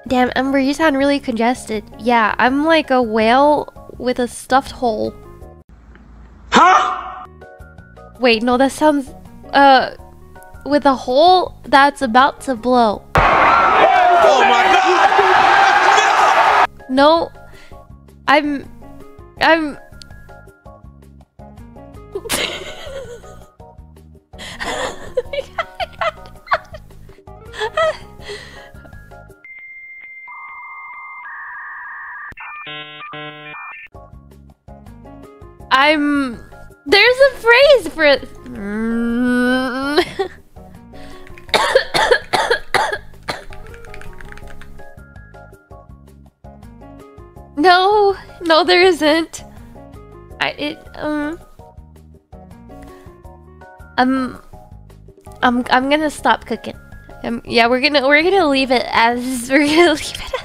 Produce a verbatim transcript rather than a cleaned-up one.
Damn, Ember, you sound really congested. Yeah, I'm like a whale with a stuffed hole. Huh? Wait, no, that sounds... Uh... With a hole that's about to blow. Oh my god! No! I'm... I'm... I'm... There's a phrase for it. No, no, there isn't. I it um. I'm, I'm, I'm gonna stop cooking. Um, yeah, we're gonna we're gonna leave it as we're gonna leave it.